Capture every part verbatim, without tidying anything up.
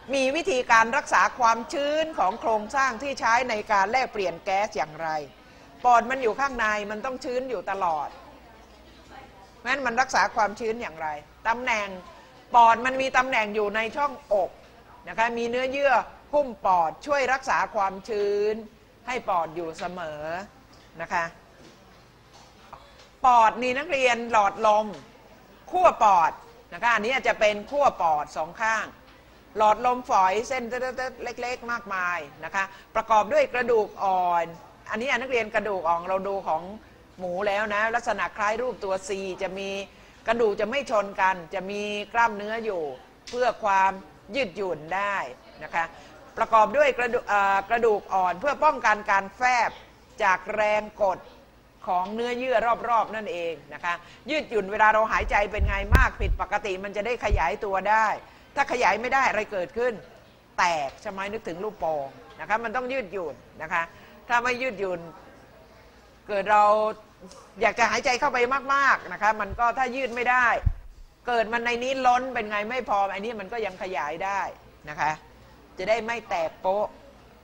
มีวิธีการรักษาความชื้นของโครงสร้างที่ใช้ในการแลกเปลี่ยนแก๊สอย่างไรปอดมันอยู่ข้างในมันต้องชื้นอยู่ตลอดงั้นมันรักษาความชื้นอย่างไรตำแหน่งปอดมันมีตำแหน่งอยู่ในช่องอกนะคะมีเนื้อเยื่อหุ้มปอดช่วยรักษาความชื้นให้ปอดอยู่เสมอนะคะปอดนี่นักเรียนหลอดลมขั้วปอดนะคะอันนี้จะเป็นขั้วปอดสองข้างหลอดลมฝอยเส้นเล็กๆมากมายนะคะประกอบด้วยกระดูกอ่อนอันนี้นักเรียนกระดูกอ่อนเราดูของหมูแล้วนะลักษณะคล้ายรูปตัว C จะมีกระดูกจะไม่ชนกันจะมีกล้ามเนื้ออยู่เพื่อความยืดหยุ่นได้นะคะประกอบด้วยกระดูกกระดูกอ่อนเพื่อป้องกันการแฟบจากแรงกดของเนื้อเยื่อรอบๆนั่นเองนะคะยืดหยุ่นเวลาเราหายใจเป็นไงมากผิดปกติมันจะได้ขยายตัวได้ถ้าขยายไม่ได้อะไรเกิดขึ้นแตกใช่ไหมนึกถึงลูกโป่งนะคะมันต้องยืดหยุ่นนะคะถ้าไม่ยืดหยุ่นเกิดเราอยากจะหายใจเข้าไปมากๆนะคะมันก็ถ้ายืดไม่ได้เกิดมันในนี้ล้นเป็นไงไม่พออันนี้มันก็ยังขยายได้นะคะจะได้ไม่แตกโป๊ะ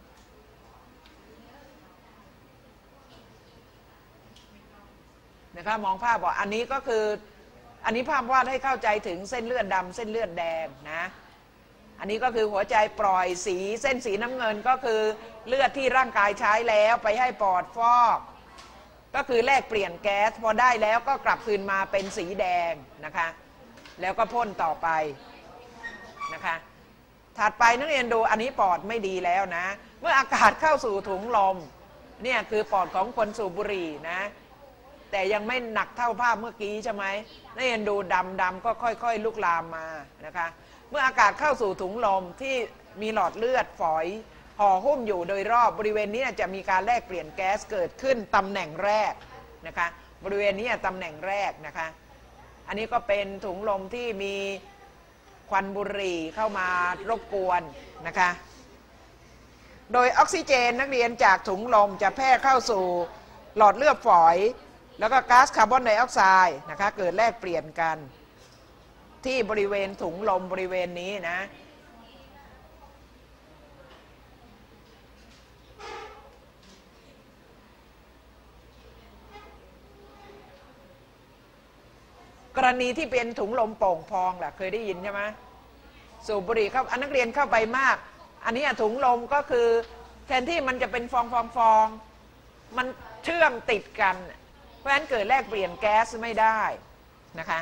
นะคะมองภาพบอกอันนี้ก็คืออันนี้ภาพวาดให้เข้าใจถึงเส้นเลือดดำเส้นเลือดแดงนะอันนี้ก็คือหัวใจปล่อยสีเส้นสีน้ำเงินก็คือเลือดที่ร่างกายใช้แล้วไปให้ปอดฟอกก็คือแลกเปลี่ยนแก๊สพอได้แล้วก็กลับคืนมาเป็นสีแดงนะคะแล้วก็พ่นต่อไปนะคะถัดไปนักเรียนดูอันนี้ปอดไม่ดีแล้วนะเมื่ออากาศเข้าสู่ถุงลมเนี่ยคือปอดของคนสูบบุหรี่นะแต่ยังไม่หนักเท่าภาพเมื่อกี้ใช่ไหมนักเรียนดูดำดำก็ค่อยๆลุกลามมานะคะเมื่ออากาศเข้าสู่ถุงลมที่มีหลอดเลือดฝอยห่อหุ้มอยู่โดยรอบบริเวณนี้จะมีการแลกเปลี่ยนแก๊สเกิดขึ้นตำแหน่งแรกนะคะบริเวณนี้ตำแหน่งแรกนะคะอันนี้ก็เป็นถุงลมที่มีควันบุหรี่เข้ามารบกวนนะคะโดยออกซิเจนนักเรียนจากถุงลมจะแพร่เข้าสู่หลอดเลือดฝอยแล้วก็ก๊าซคาร์บอนไดออกไซด์นะคะเกิดแลกเปลี่ยนกันที่บริเวณถุงลมบริเวณนี้นะกรณีที่เป็นถุงลมโป่งพองแหละเคยได้ยินใช่ไหมสูบบุหรี่เข้าอันนักเรียนเข้าไปมากอันนี้ถุงลมก็คือแทนที่มันจะเป็นฟองฟองฟองมันเชื่อมติดกันเพราะฉะนั้นเกิดแลกเปลี่ยนแก๊สไม่ได้นะคะ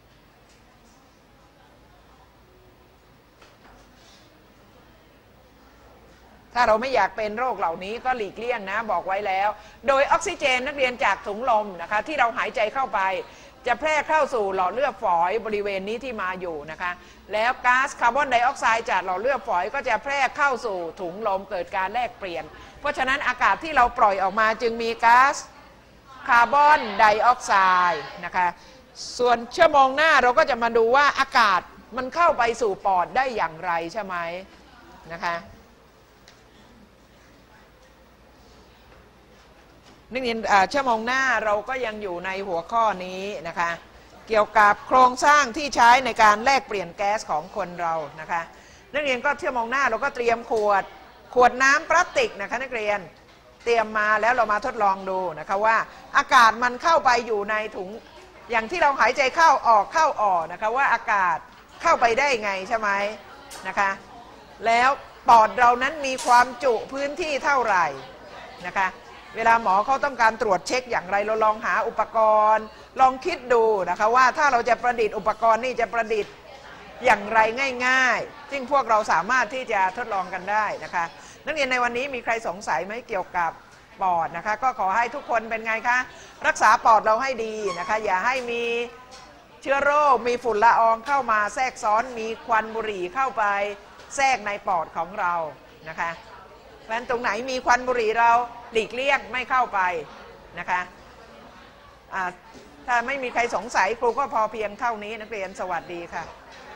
ถ้าเราไม่อยากเป็นโรคเหล่านี้ก็หลีกเลี่ยงนะบอกไว้แล้วโดยออกซิเจนนักเรียนจากถุงลมนะคะที่เราหายใจเข้าไปจะแพร่เข้าสู่หลอดเลือดฝอยบริเวณนี้ที่มาอยู่นะคะแล้วก๊าซคาร์บอนไดออกไซด์จากหลอดเลือดฝอยก็จะแพร่เข้าสู่ถุงลมเกิดการแลกเปลี่ยนเพราะฉะนั้นอากาศที่เราปล่อยออกมาจึงมีก๊าซคาร์บอนไดออกไซด์นะคะส่วนชั่วโมงหน้าเราก็จะมาดูว่าอากาศมันเข้าไปสู่ปอดได้อย่างไรใช่ไหมนะคะนักเรียนชั่วโมงหน้าเราก็ยังอยู่ในหัวข้อนี้นะคะเกี่ยวกับโครงสร้างที่ใช้ในการแลกเปลี่ยนแก๊สของคนเรานะคะนักเรียนก็ชั่วโมงหน้าเราก็เตรียมขวดขวดน้ำพลาสติกนะคะนักเรียนเตรียมมาแล้วเรามาทดลองดูนะคะว่าอากาศมันเข้าไปอยู่ในถุงอย่างที่เราหายใจเข้าออกเข้าออกนะคะว่าอากาศเข้าไปได้ไงใช่ไหมนะคะแล้วปอดเรานั้นมีความจุพื้นที่เท่าไหร่นะคะเวลาหมอเขาต้องการตรวจเช็คอย่างไรเราลองหาอุปกรณ์ลองคิดดูนะคะว่าถ้าเราจะประดิษฐ์อุปกรณ์นี่จะประดิษฐ์อย่างไรง่ายๆซึ่งพวกเราสามารถที่จะทดลองกันได้นะคะนักเรียนในวันนี้มีใครสงสัยไหมเกี่ยวกับปอดนะคะก็ขอให้ทุกคนเป็นไงคะรักษาปอดเราให้ดีนะคะอย่าให้มีเชื้อโรคมีฝุ่นละอองเข้ามาแทรกซ้อนมีควันบุหรี่เข้าไปแทรกในปอดของเรานะคะเพราะฉะนั้นตรงไหนมีควันบุหรี่เราหลีกเลี่ยงไม่เข้าไปนะคะถ้าไม่มีใครสงสัยครูก็พอเพียงเท่านี้นักเรียนสวัสดีค่ะ